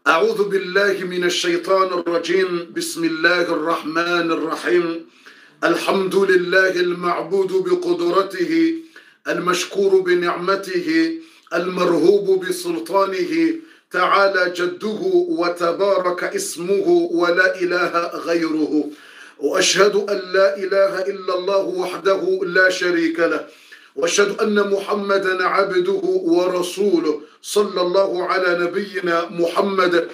أعوذ بالله من الشيطان الرجيم. بسم الله الرحمن الرحيم. الحمد لله المعبود بقدرته، المشكور بنعمته، المرهوب بسلطانه، تعالى جده وتبارك اسمه ولا إله غيره. وأشهد أن لا إله إلا الله وحده لا شريك له، وأشهد أن محمدا عبده ورسوله. صلى الله على نبينا محمد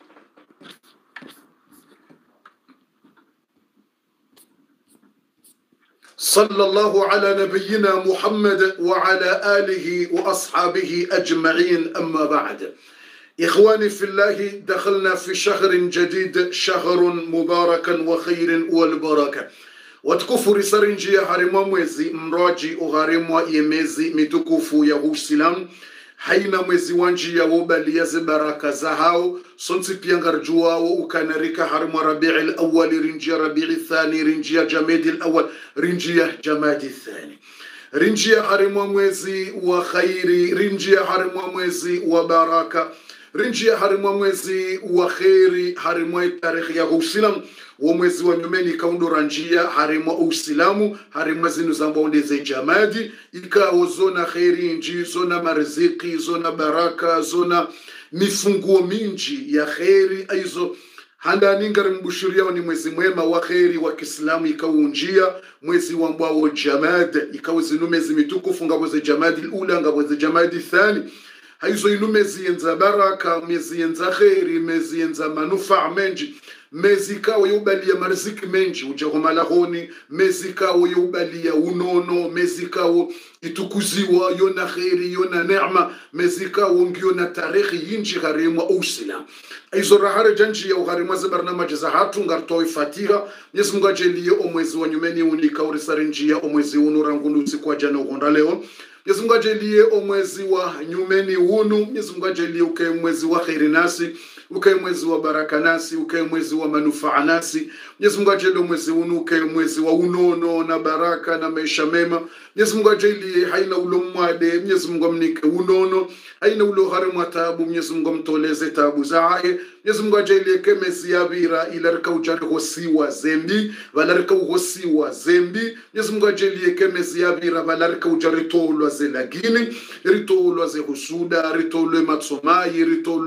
صلى الله على نبينا محمد وعلى آله وأصحابه أجمعين. أما بعد، إخواني في الله، دخلنا في شهر جديد، شهر مبارك وخير والبركة. Watukufu risarinjia harimwa mwezi mroji ugharimwa yemezi mitukufu ya Uislamu. Haina mwezi wanjia wobalia baraka za hao sonsi piangarjua wo ukanarika harimwa Rabi'il Awwal, rinjia Rabi'il Thani, rinjia Jamadil Awwal, rinjia Jamadil Thani, rinjia harimwa mwezi wa khairi, rinjia harimwa mwezi wa baraka, rinjia harimwa mwezi wa khairi, harimwa tarikhi ya Uislamu. Wa mwezi wa nyumeni kaundura njia harimwa Uislamu, harimwa zinu zambaondeze jamadi ikawo zona khairi nji, zona mariziki, zona baraka, zona mifunguo minji ya khairi. Aizo handa ningari mbushuria ni mwezi mwema wa khairi wa Kiislamu ikaunjia mwezi wa mbao jamad, ikawo zinu mezi mitukufu ngaboze jamadi ula ngaboze jamadi thani. Haizo inu mezi yenza baraka, mezi yenza khairi, mezi yenza manufaa menji, mezi kawo yubalia mariziki menji ujahumalahoni, mezi kawo yubalia unono, mezi kawo itukuziwa yona khairi yona neema, mezi kawo ngiona tarikhi yinji harimwa Uislamu. Aizo rahare janji ya uharimwa za barnamaji za hatu ngartoi fatiha. Mwenyezi Mungu ajalie omwezi wa nyumeni unika urisarinjia omwezi unurangundu usiku wa jana ugonda leo. Mwenyezi Mungu ajalie omwezi wa nyumeni unu. Mwenyezi Mungu ajalie ukae mwezi wa khairi nasi, ukae mwezi wa baraka nasi, ukae mwezi wa manufaa nasi. Mwenyezi Mungu ajalie mwezi unu ukae mwezi wa unono na baraka na maisha mema. Mwenyezi Mungu ajalie haina ulo mwade, Mwenyezi Mungu amnike unono, haina ulo harimwa tabu, Mwenyezi Mungu mtoleze tabu zaahe. Mwenyezi Mungu ajalie kemezi yabira ilarika ujari hosiwa zembi, valarika uhosiwa zembi. Mwenyezi Mungu ajalie kemezi yabira valarika ujari tolwa zelagini, ritolwa ze husuda, ritolwe matsomai,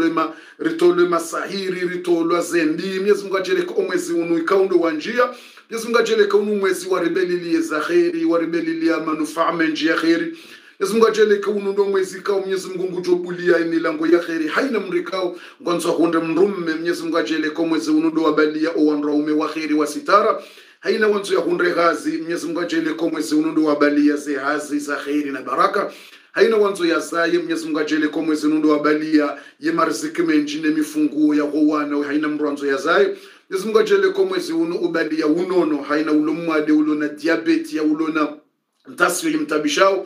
ritolwe masahiri, ritolwa zembi. Mwenyezi Mungu ajalie omwezi unu ikaundo wanjia. Mwenyezi Mungu ajalie kaunu mwezi wa rebelilie za khairi, wa rebelilie manufaa menji ya khairi. Mwenyezi Mungu ajalie kaunu ndo mwezi kao Mwenyezi Mungu ngujobulia milango ya khairi, haina mrikao ngonzo hunde mrumme. Mwenyezi Mungu ajalie kwa mwezi unu ndo wabalia owanraume wa khairi wa sitara, haina wanzo ya hunde ghazi. Mwenyezi Mungu ajalie kwa mwezi unu ndo wabalia ze hazi za khairi na baraka, haina wanzo ya zaye. Mwenyezi Mungu ajalie kwa mwezi unu ndo wabalia ye mariziki menji ne mifunguo ya gowana, haina mwanzo ya zaye. Mwenyezi Mungu ajalie kwa mwezi unu ubalia unono, haina ulumwade ulona diabeti ya ulona ntasio yimtabishao,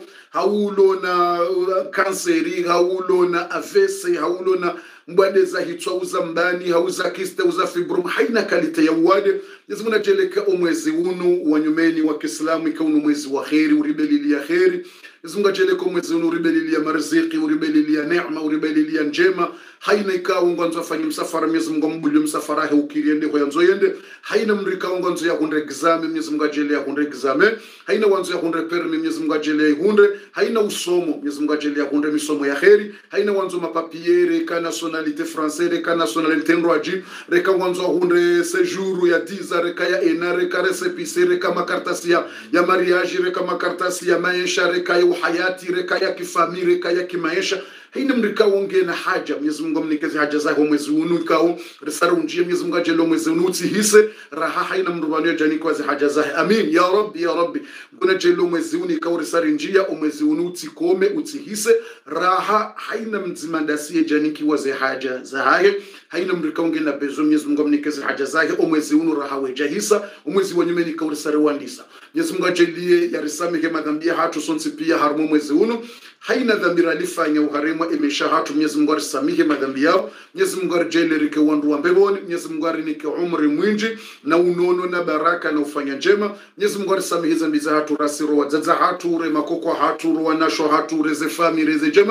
haulona kanseri, haulona avese, haulona mbade za hitwa uza mbani, hauza kiste uza fibrom, haina kalite ya uwade. Mwenyezi Mungu ajalie kwa mwezi unu wa nyumeni wa Kiislamu ikaunu mwezi wa khairi, uribelilia khairi. Mwenyezi Mungu ajalie kwa mwezi unu uribelilia mariziki, uribelilia neema, uribelilia njema. Haina ikawo ngonzo afanye msafara, Mwenyezi Mungu mbuli msafara he ukiriende kwa yanzo yende. Haina mrika ngonzo ya hunde exame, Mwenyezi Mungu ajalie hunde exame. Haina wanzo ya hunde permi, Mwenyezi Mungu ajalie hunde. Haina usomo, Mwenyezi Mungu ajalie hunde misomo ya khairi. Haina wanzo mapapiere ka nationalité française, reka nationalité ndroaji, reka wanzo hunde séjour ya 10 reka ya ena, reka récépissé, reka makartasi ya mariage, reka makartasi ya maisha, reka ya uhayati, reka ya kifami, reka ya kimaisha. Haina mrika wonge na haja. Mwenyezi Mungu mnikeze haja zako mwezi unu ikao risara unjie. Mwenyezi Mungu ajalie mwezi unu utihise raha, haina mrubani jani kwa haja zake. Amin ya Rabbi ya Rabbi. Kuna ajalie mwezi unu ikao risara njia, mwezi unu utikome utihise raha, haina mzimandasi jani kwa haja zake. Haina mrika wonge na bezo. Mwenyezi Mungu mnikeze haja zake mwezi unu raha wejahisa, mwezi wa nyumeni ikao risara wandisa. Mwenyezi Mungu ajalie ya risamike madhambi hatu sonsi pia harmu mwezi unu. Haina dhambi alifanya uharema imesha hatu. Mwenyezi Mungu arisamehe madhambi yao. Mwenyezi Mungu ajalie rike wandu wa mbeboni. Mwenyezi Mungu arinike umri mwingi na unono na baraka na ufanya njema. Mwenyezi Mungu arisamehe dhambi za hatu, rasiro wa zaza hatu, re makoko hatu, wa nasho hatu, reze fami reze jema.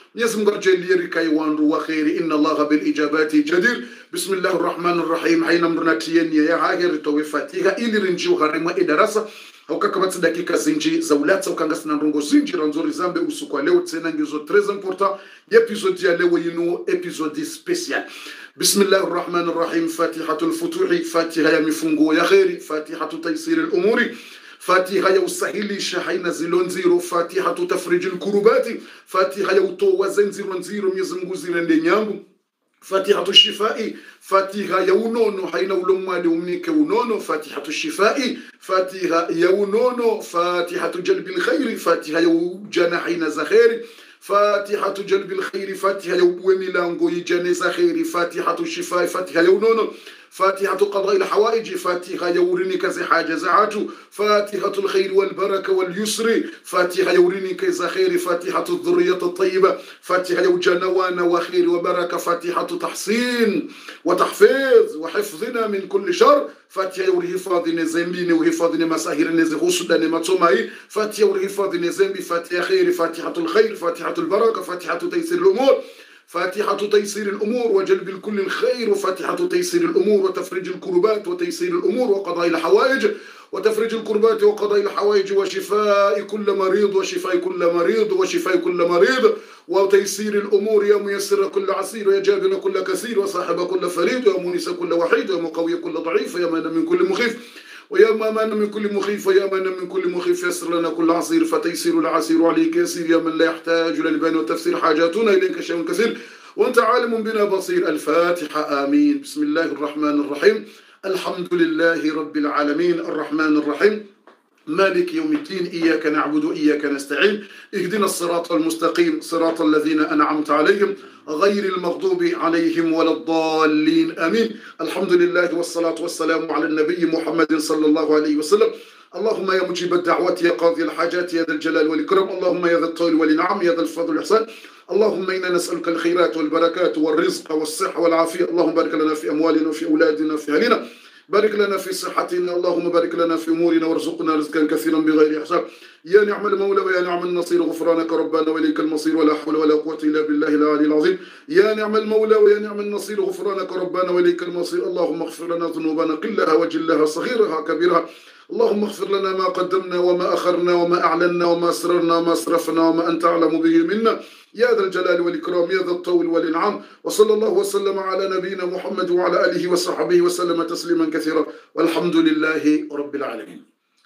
Mwenyezi Mungu ajalie rikai wandu wa khairi. Inna Allaha bil ijabati jadir. Bismillahir rahmanir rahim. Haina mrunatieni ya hahir towe Fatiha ili rinjiu harima idarasa ukakabatsi dakika zinji za ulatsa ukangasi na ndongo zinji ranzori zambe usukwa leo tena ngizo très important episode ya leo yinu episode special. Bismillahir rahmanir rahim. Fatihatul futuhi, Fatiha ya mifungo ya khairi, Fatihatu taysir al umuri, Fatiha ya usahili shahaina zilonziro, Fatiha tafrijil kurubati, Fatiha ya utowa zenziro nziro Mwenyezi Mungu zirende nyangu, Fatihatu shifai, Fatiha ya unono haina ulomwali umnike unono, Fatihatu shifai, Fatiha ya unono, Fatihatu jalbil khairi, Fatiha ya ujana haina za khairi, Fatihatu jalbil khairi, Fatiha ya uwe milango yijane za khairi, Fatihatu shifai, Fatiha ya unono, فاتحة قضاء الحوائج، فاتحة يوريني كذا حاجة زعاتو، فاتحة الخير والبركة واليسر، فاتحة يوريني كذا خير، فاتحة الذرية الطيبة، فاتحة يوجنوانا وخير وبركة، فاتحة تحصين وتحفيظ وحفظنا من كل شر، فاتحة يوري حفاظنا زنبيني وحفاظنا مساهرنا زغسدنا متصومي، فاتحة يوري حفاظنا زنبي، فاتحة خير، فاتحة الخير، فاتحة البركة، فاتحة تيسير الأمور، فاتحة تيسير الأمور وجلب الكل الخير، وفاتحة تيسير الأمور وتفريج الكربات وتيسير الأمور وقضاء الحوائج وتفريج الكربات وقضاء الحوائج وشفاء كل مريض وشفاء كل مريض وشفاء كل مريض وتيسير الأمور يا ميسر كل عسير ويا جابر كل كثير وصاحب كل فريد ويا مونس كل وحيد ويا مقوي كل ضعيف ويا من من كل مخيف ويا من من كل مخيف ويا من من كل مخيف يسر لنا كل عسير فتيسير العسير عليك يسير يا من لا يحتاج للبيان وتفسير حاجاتنا إليك شيء كثير وأنت عالم بنا بصير. الفاتحة آمين. بسم الله الرحمن الرحيم. الحمد لله رب العالمين الرحمن الرحيم مالك يوم الدين إياك نعبد وإياك نستعين اهدنا الصراط المستقيم صراط الذين أنعمت عليهم غير المغضوب عليهم ولا الضالين آمين. الحمد لله والصلاة والسلام على النبي محمد صلى الله عليه وسلم. اللهم يا مجيب الدعوات يا قاضي الحاجات يا ذا الجلال والإكرام، اللهم يا ذا الطول والنعم يا ذا الفضل والإحسان، اللهم إنا نسألك الخيرات والبركات والرزق والصحة والعافية، اللهم بارك لنا في أموالنا وفي أولادنا وفي أهلنا، بارك لنا في صحتنا، اللهم بارك لنا في أمورنا وارزقنا رزقا كثيرا بغير حساب. يا نعم المولى ويا نعم النصير، غفرانك ربنا وإليك المصير، ولا حول ولا قوة إلا بالله العلي العظيم. يا نعم المولى ويا نعم النصير، غفرانك ربنا وإليك المصير. اللهم اغفر لنا ذنوبنا كلها وجلها صغيرها كبيرها، اللهم اغفر لنا ما قدمنا وما أخرنا وما أعلنا وما أسررنا وما أسرفنا وما أنت أعلم به منا، يا ذا الجلال والإكرام يا ذا الطول والإنعام. وصلى الله وسلم على نبينا محمد وعلى آله وصحبه وسلم تسليما كثيرا، والحمد لله رب العالمين.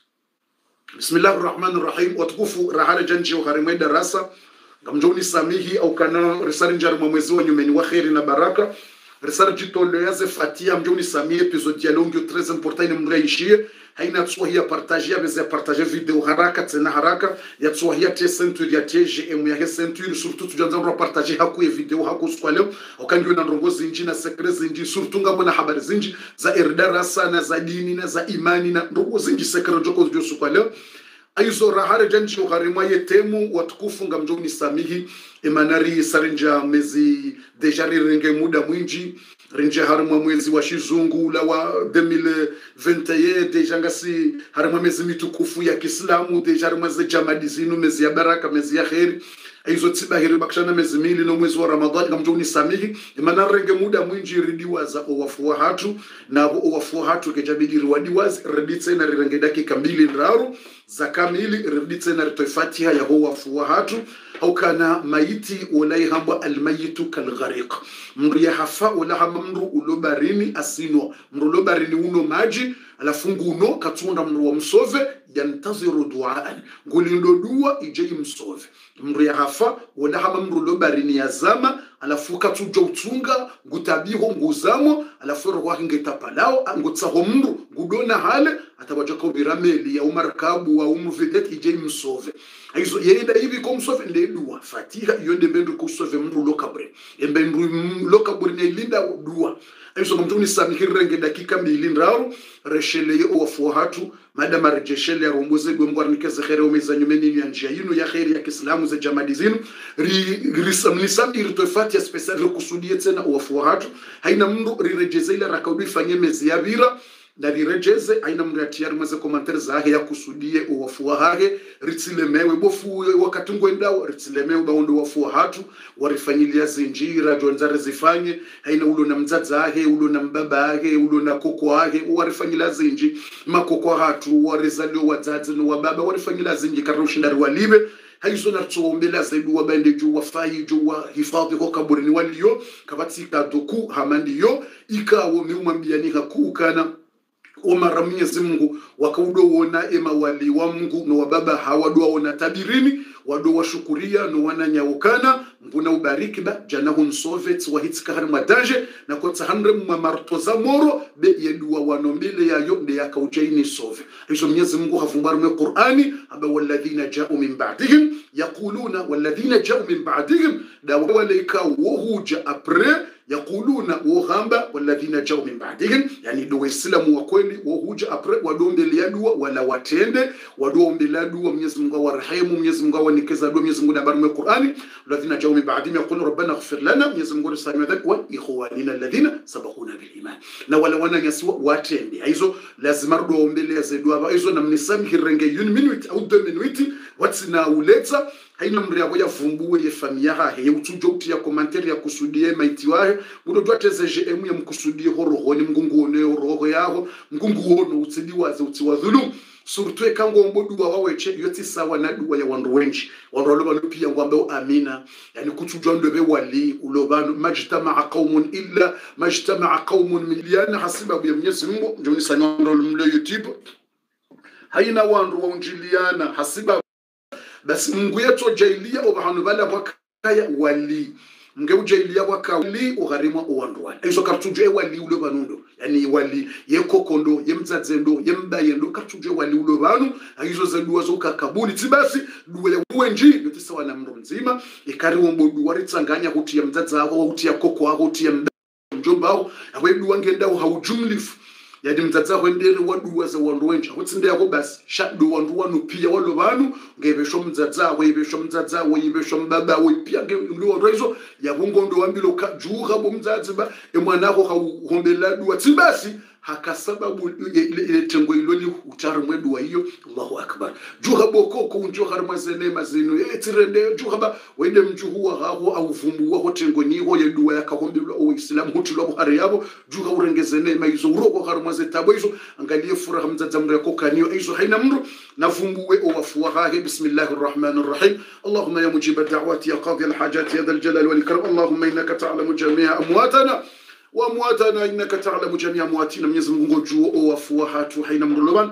بسم الله الرحمن الرحيم. وتكفوا رحال جنجي وخارمي دراسة gamjoni samihi au kana risari njari mwezi wa nyumeni wa khairi na baraka risari jitolo yaze fatia mjoni samihi episode ya longo très important ni mraishie haina tsuhia partager beze partager video haraka tena haraka ya tsuhia te century ya TGM ya century surtout tujanza partager haku video haku skwaleo ukangiwe na ndongo zinji na secret zinji surtout ngamo na habari zinji za irdarasa na za dini na za imani na ndongo zinji secret joko zjo skwaleo aizo rahare janchi ukharimwa yetemu watukufu ngamjoni samihi emanari sarinja mezi deja rirenge muda mwinji rinje harimwa mwezi wa shizungu la wa 2021 deja ngasi harimwa mezi mitukufu ya Kiislamu deja harimwa ze jamadizinu mezi ya baraka mezi ya khairi aizo tsibahiri bakshana mezi mili no mwezi wa Ramadhani ngamjoni samihi emanari renge muda mwinji ridiwa za owafuwa hatu na owafuwa hatu kejabidi riwadiwazi riditse na rirenge dakika 2 ndaru za kamili riditse na ritoy Fatiha ya owafuwa hatu au kana maiti ulai hamba almayitu kalghariq mru ya hafa ula hamba mru ulobarini asino mru ulobarini uno maji alafungu uno katunda mru wa msove yantaziru duaan ngulindo dua ije msove mru ya hafa ula hamba mru ulobarini yazama alafuka tujo utunga ngutabiho nguzamo alafu roho ngetapalao ngutsaho mru ngudona hale atabajako birameli ya umarkabu wa umvedet ije msove aizo yenda hivi ko msove ndedua Fatiha yonde bendu ko sove mru lokabre embendu lokabre ne linda dua aizo mtuni samihirenge dakika 2 ndaro reshele ofu hatu madama rejeshele romboze gomgwarnikeze khere omezanyumeni ya njia yinu ya khairi ya Kiislamu za jamadizinu risamnisam irto Fatiha special kusudie tena ofu hatu haina mru rirejeze ile rakaudi fanye mezi ya bira na rirejeze aina mndu atiyari maze komantere zahe ya kusudie uwafuwa hage ritsilemewe bofu wakati ngwendao ritsilemewe baundu wafuwa hatu warifanyilia zinjira jonzare zifanye haina ulo na mzaza hage ulo na mbaba hage ulo na koko hage warifanyilia zinji makoko hatu warizalio wazazi no wababa warifanyilia zinji karushindari walibe haizo na tsombela zaidu wabende juu wafai juu wa hifadhi kwa kaburini waliyo kabatika doku hamandiyo ikawo miumambiani hakukana Omara Mwenyezi Mungu wakaudoona ema wali wa Mungu no wababa hawadoona tabirini wado washukuria no wananyaukana mbuna ubariki ba janahum soviets wa hitka har madaje na kwa tahamre mamarto za moro be yedua wanombele yayo de yakaujaini sove hizo Mwenyezi Mungu hafumbaru mu Qur'ani aba walladhina ja'u min ba'dihim yaquluna walladhina ja'u min ba'dihim da walaika wohuja apre yaquluna wohamba walladhina ja'u min ba'dihim yani do waislamu wa kweli wohuja apre wadombele yadua wala watende wadombele yadua Mwenyezi Mungu warhamu Mwenyezi Mungu wanikeza dua Mwenyezi Mungu nabaru mu Qur'ani alladhina ja'u min ba'dihim yaquluna rabbana ighfir lana Mwenyezi Mungu risamehe dhambi wa ikhwanina alladhina sabaquna bil iman na wala wananyasiwa watende hizo lazima rudombele yazedua hizo na mnisamhi renge minute au 2 minute watsina uleta haina mriabo ya vumbuwe ye familia hahe utujo utia komanteri ya kusudie maiti wahe mudo twateze GM ya mkusudie horoho ni mgungu one roho yaho mgungu ono utsidiwaze utiwa dhulum surtwe kango mbodu wa waweche yoti sawa na duwa ya wandu wenji wandu loba pia ngwambe amina yani kutujwa ndobe wali ulobano majtama'a qaumun illa majtama'a qaumun miliana hasiba ya Mwenyezi Mungu ndio ni sanyo mle YouTube haina wandu waunjiliana hasiba basi Mungu yetu jailia obahanu bala wakaya wali mge ujailia wakali uharimwa uwandwa hizo kartuje wali ulo banundo yani wali yekokondo yemzadzendo yembayendo kartuje wali ulo banu hizo zaduwa zo kakabuli tibasi duwe wenji yotisawa na mro mzima ikari wombo duwari tsanganya kuti ya mzadza wako kuti ya koko wako kuti ya mjomba wako awedu wangenda haujumlifu yadi mzadza kwendele waduwa za wandu wenja kutsinde yako basi shadu wandu wanu pia walo banu ngebesho mzadza webesho mzadza webesho mbaba wepia ngendo rezo yabungondo wambilo juha bo mzadza ba emwana ko hombela duwa tibasi hakasababu ile tengo iloli utara mwedu wa hiyo Allahu akbar juha boko ko unjo harmazene mazino etirende juha ba wende mjuhuwa haho au vumbu wa tengo ni ho yeduwa yakahombelwa o Islam hutulwa buhari yabo juha urengezene maizo uroko harmaze tabo hizo angalie furaha mzadza mre ko kanio hizo haina mru na vumbuwe o wafuwa hahe bismillahir rahmanir rahim Allahumma ya mujib ad-da'wati ya qadi al-hajat ya dhal jalal wal ikram Allahumma innaka ta'lamu jami'a amwatana وامواتنا انك تعلم جميع امواتنا Mwenyezi Mungu juo wafuwa hatu haina mruloban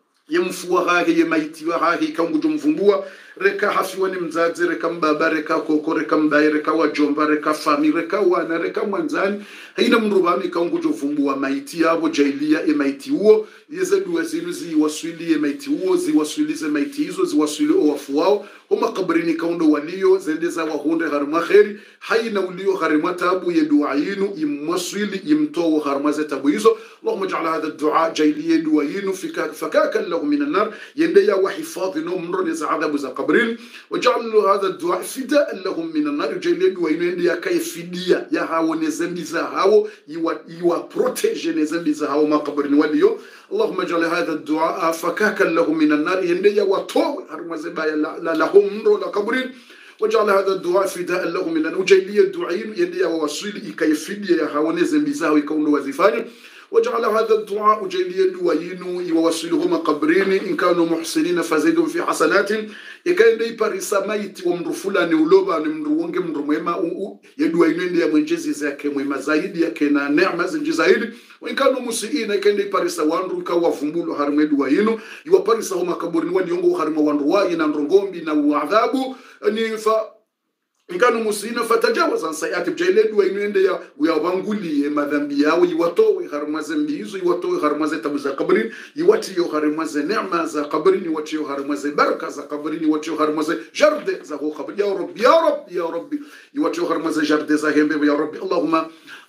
yemfuwa hahe yemaitiwa hahe kangu mvumbua reka hafiwani mzazi reka mbaba reka koko reka mbaye reka wajomba reka fami reka wana reka mwanzani haina mrubani kangu mvumbua maiti yabo jailia emaiti huo yezedu zinu ziwaswili emaiti huo ziwaswilize maiti hizo ziwaswili wafuwao homa kabrini kaundo walio zendeza wahunde harma khairi haina ulio harma tabu yedua yinu imwaswili imtowo harma tabu hizo Allahumma ij'al hadha ad-du'a jailia dua yinu fakaka lahu min an-nar yendeya wa hifadhi numrun za adhabu za kabrini waj'al hadha ad-du'a fida'an lahum min an-nar jailia dua yinu yendeya kayfidia ya hawo nezembi za hawo iwa protege nezembi za hawo makabrini walio Allahumma ij'al hadha ad-du'a fakaka lahum min an-nar yendeya wa to harma zebaya lahum mro la kabrin waj'al hadha ad-du'a fida'an lahum min an-ujayliya ad-du'ain yendeya wa wasili ikayfidia ya hawo nezembi zao ikaundo wazifanya وجعل هذا الدعاء جليا وينو يوصلهم قبرين إن كانوا محسنين فزيدهم في حسنات إكاين دي باريسا ميت ومرفولا نولوبا نمروونج مرميما يدوا ينين دي منجزي زاكي مهما زايد يكينا نعمة زنجي زايد وإن كانوا مسيئين إكاين دي باريسا وانرو كوا فنبولو هرمي دوا ينو يوا باريسا هما قبرين وان يونغو هرمي وانروا ينان بنا وعذابو أنيفا ingano musina fatajawaza an sayati bjailedu wa inende ya uyabanguli madhambi yao iwatowe harmaze mbizo iwatowe harmaze tabu za kabrini iwati yo harmaze neema za kabrini iwati yo harmaze baraka za kabrini iwati yo harmaze jarde za ho kabri ya rabbi ya rabbi ya rabbi iwati yo harmaze jarde za hembe ya rabbi Allahumma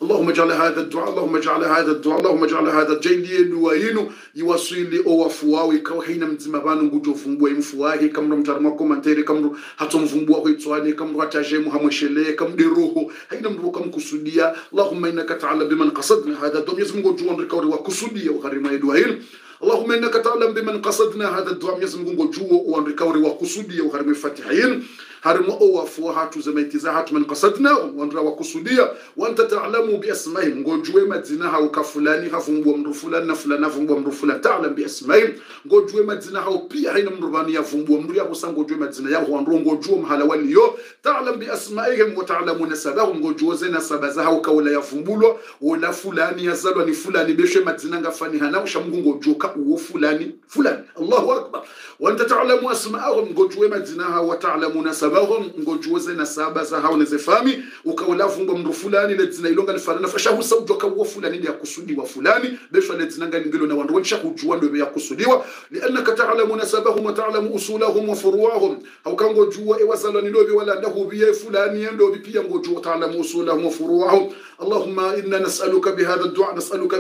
اللهم اجعل هذا الدعاء اللهم اجعل هذا الدعاء اللهم اجعل هذا الجيل لوينو يوصل او فواوي كوهينا متمبانو غوجو فمبو مفواهي كم رمجار كومنتري كم هاتم فمبو اخويتواني كم رتاجي محمشله كم ديروه هينا مبو كم كسوديا اللهم انك تعلم بمن قصدنا هذا الدعاء يسمو غوجو ركوري وكسوديا وغريما يدوين اللهم انك تعلم بمن قصدنا هذا الدعاء يسمو غوجو وانركوري وكسوديا وغريما فاتحين هرمو او فوها زميتزاحات من قصدنا وانرا وكسوديا وانت تعلم باسمائهم غوجو مدينها وكفلاني فمبو امر فلان فلان فمبو امر فلان تعلم باسمائهم غوجو مدينها وبي حين امربانيا فمبو امر يا وسان غوجو مدينها يا وانرو غوجو مهلواليو تعلم باسمائهم وتعلم نسبهم غوجو زي نسبزها وكولا يفمبولو ولا فلان يزالوا فلان بيش مدينه غفاني هنا وشمغو غوجو وفلان فلان الله اكبر وانت تعلم اسماءهم غوجو مدينها وتعلم نسبهم غوجو زي نسبزها ونزفامي وكولا فمبو امر فلان لدينا يلونغا الفلان فشاو سوجو كو فلان يا كسودي وفلان بيش لدينا غنغلو نا وانرو شاو جوان يا كسودي لانك تعلم نسبهم وتعلم اصولهم وفروعهم او كان غوجو ايوازالني لوبي ولا له بي فلان يندو بي غوجو تعلم اصولهم وفروعهم اللهم انا نسالك بهذا الدعاء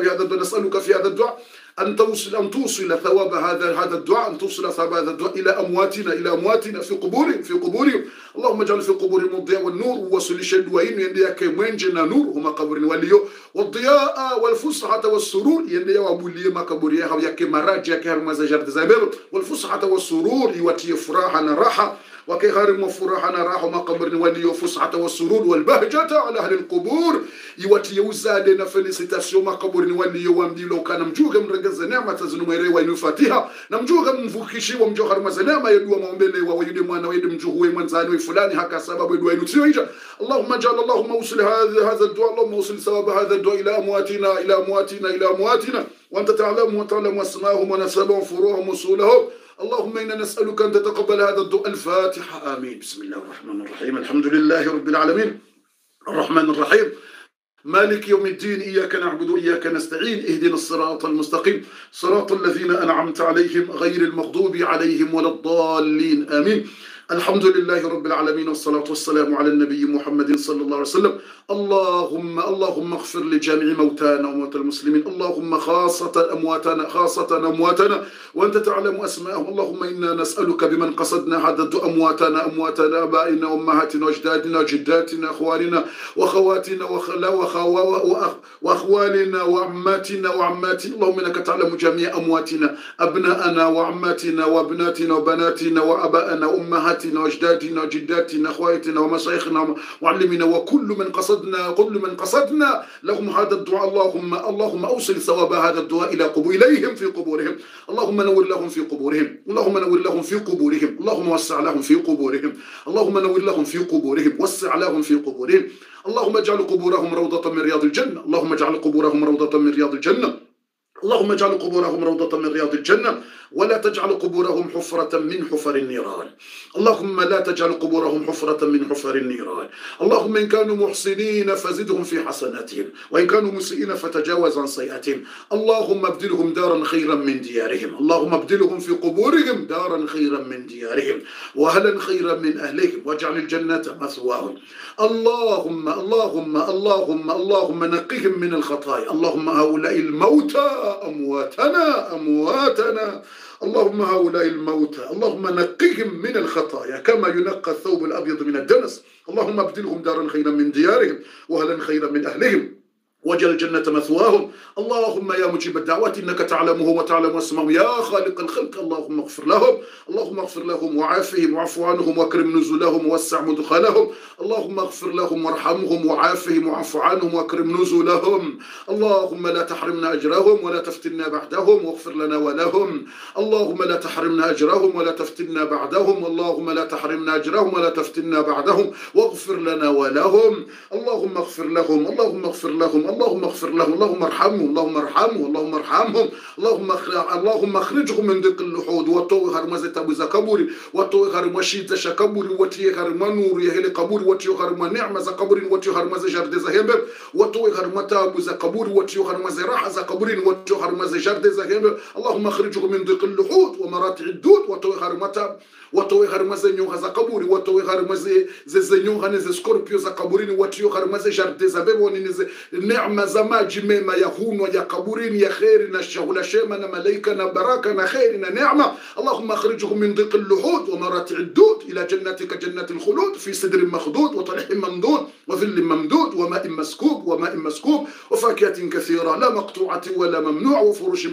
نسالك في هذا الدعاء أن توصل ثواب هذا الدعاء، أن توصل ثواب هذا الدعاء إلى أمواتنا في قبورهم اللهم اجعل في قبورهم الضياء والنور ووصل الشدوين ينديك وين جنا نور هما قبر وليو والضياء والفسحة والسرور يندي وابولي ما قبريها وياك مراجع كهرمز جرد زابر والفسحة والسرور يوتي فراحنا راحة وكي خارم وفرحنا راحوا ما قبر وليو فسحة والسرور والبهجة على أهل القبور يوتي يوزادنا فلسيتاسيو ما قبر وليو وامدي لو كان مجوغ مرقز نعمة زنميري وينفاتيها نمجوغ مفوكيشي ومجوغ رمزنامة يدوى مومبيلي ويدي موانا ويدي مجوغ ويمنزاني فلاني هكا سبب يدوى ينوتيويجا اللهم اجعل اللهم وصل هذا الدعاء اللهم وصل ثواب هذا الدعاء إلى أمواتنا وأنت تعلم أسماءهم ونسبهم فروعهم وصولهم اللهم إنا نسألك أن تتقبل هذا الدعاء الفاتحة آمين بسم الله الرحمن الرحيم الحمد لله رب العالمين الرحمن الرحيم مالك يوم الدين إياك نعبد وإياك نستعين اهدنا الصراط المستقيم صراط الذين أنعمت عليهم غير المغضوب عليهم ولا الضالين آمين الحمد لله رب العالمين والصلاة والسلام على النبي محمد صلى الله عليه وسلم اللهم اغفر لجميع موتانا وموتى المسلمين اللهم خاصة أمواتنا وأنت تعلم أسماءهم اللهم إنا نسألك بمن قصدنا هذا الدعاء أمواتنا آبائنا وأمهاتنا وأجدادنا جداتنا أخواننا وأخواتنا وأخوالنا وعماتنا اللهم إنك تعلم جميع أمواتنا أبناءنا وعماتنا وأبناتنا وبناتنا وأبائنا وأمهاتنا وأجدادنا وجداتنا أخواتنا ومشايخنا وعلمنا وكل من قصدنا لهم هذا الدعاء اللهم أوصل ثواب هذا الدعاء إليهم في قبورهم اللهم نور لهم في قبورهم اللهم وسع لهم في قبورهم اللهم نور لهم في قبورهم وسع لهم في قبورهم اللهم اجعل قبورهم روضة من رياض الجنة اللهم اجعل قبورهم روضة من رياض الجنة اللهم اجعل قبورهم روضة من رياض الجنة ولا تجعل قبورهم حفرة من حفر النيران اللهم لا تجعل قبورهم حفرة من حفر النيران اللهم إن كانوا محسنين فزدهم في حسناتهم وإن كانوا مسيئين فتجاوز عن سيئاتهم اللهم ابدلهم دارا خيرا من ديارهم اللهم ابدلهم في قبورهم دارا خيرا من ديارهم وأهلا خيرا من أهلهم واجعل الجنة مثواهم اللهم نقهم من الخطايا اللهم هؤلاء الموتى أمواتنا اللهم هؤلاء الموتى اللهم نقهم من الخطايا كما ينقى الثوب الأبيض من الدنس اللهم ابدلهم دارا خيرا من ديارهم وأهلا خيرا من أهلهم وجل الجنة مثواهم اللهم يا مجيب الدعوات إنك تعلمه وتعلم اسمه يا خالق الخلق اللهم اغفر لهم وعافهم واعف عنهم واكرم نزلهم ووسع مدخلهم اللهم اغفر لهم وارحمهم وعافهم واعف عنهم واكرم نزلهم اللهم لا تحرمنا أجرهم ولا تفتنا بعدهم واغفر لنا ولهم اللهم لا تحرمنا أجرهم ولا تفتنا بعدهم اللهم لا تحرمنا أجرهم ولا تفتنا بعدهم واغفر لنا ولهم اللهم اغفر لهم اللهم اغفر لهم، اللهم ارحمهم، اللهم ارحمهم، اللهم ارحمهم، اللهم اخرجهم من ضيق اللحود وتوي هرمزة تبوز كبوري وتوي هرمشيد شكبوري وتي هرمنور يهل كبوري وتي هرم نعمة كبوري وتي هرمزة جرد زهيب وتوي هرمتا بوز كبوري وتي هرمزة راحة كبوري وتي هرمزة جرد زهيب. اللهم اخرجهم من ضيق اللحود ومراتع الدود وتوي هرمتا وتوي هرمزة نيوها زكبوري وتوي هرمزة زنيوها نز سكوربيو زكبورين وتيو هرمزة جرد زبيب ونز نعمة زما جميمة يهون ويا كبورين يا خيرنا شهول شيمنا ملائكنا براكنا خيرنا نعمة. اللهم اخرجهم من ضيق اللحود ومراتع الدود إلى جنتك جنة الخلود في صدر مخدود وطلح ممدود وظل ممدود وماء مسكوب وفاكهة كثيرة لا مقطوعة ولا ممنوع وفرش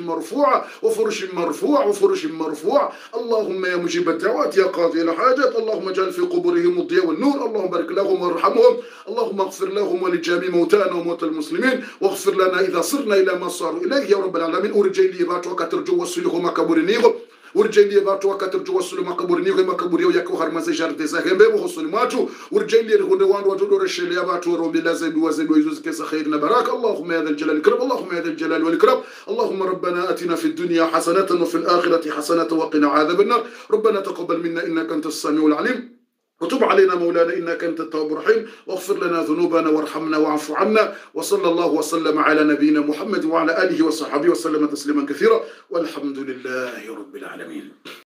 مرفوع. اللهم يا مجيب الدعوات يا قاضي الحاجات اللهم اجعل في قبورهم الضياء والنور. اللهم بارك لهم وارحمهم. اللهم اغفر لهم ولجميع موتانا وموتى المسلمين واغفر لنا إذا صرنا إلى ما صاروا إليه يا رب العالمين. ورجيلي باتوا كترجو وصلهم كبورنيهم ورجيلي باتوا كترجو وصلهم كبورنيهم كبوريو يكو هرمز جرد زهمبه وصلماتو ورجيلي الغدوان وجدو رشيل باتوا رومي لازم وزن ويزوز كيس خيرنا براك. اللهم يا ذا الجلال والإكرام، اللهم يا ذا الجلال والإكرام. اللهم ربنا آتنا في الدنيا حسنة وفي الآخرة حسنة وقنا عذاب النار. ربنا تقبل منا إنك أنت السميع العليم وتب علينا مولانا إنك أنت التواب الرحيم واغفر لنا ذنوبنا وارحمنا واعف عنا. وصلى الله وسلم على نبينا محمد وعلى آله وصحبه وسلم تسليما كثيرا والحمد لله رب العالمين.